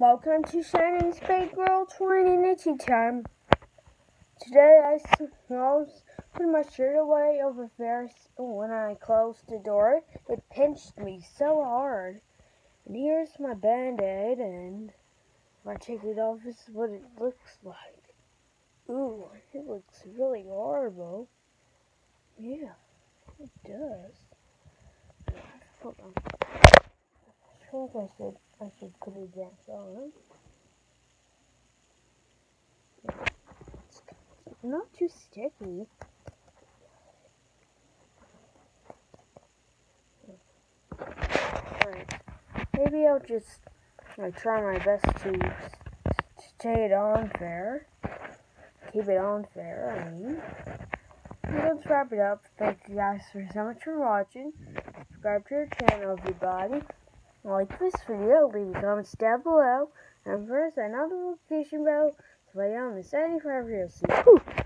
Welcome to Shannon's Big Girl 20 Knitting Time. Today I was putting my shirt away over there. When I closed the door, it pinched me so hard. And here's my band-aid, and if I take it off, this is what it looks like. Ooh, it looks really horrible. Yeah, it does. Hold on. I think I should put it back on. Not too sticky. Alright. Maybe I'll just try my best to stay it on fair. Keep it on fair, I mean. Let's wrap it up. Thank you guys so much for watching. Subscribe to our channel, everybody. Like this video, leave comments down below, and press that notification bell so I don't miss any further videos.